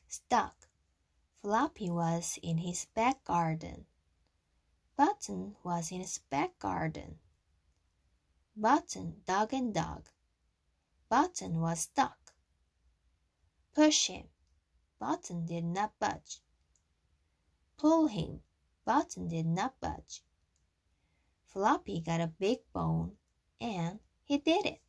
stuck. Floppy was in his back garden. Button was in his back garden. Button dug and dug. Button was stuck. Push him. Button did not budge. Pull him. Button did not budge. Floppy got a big bone, and he did it.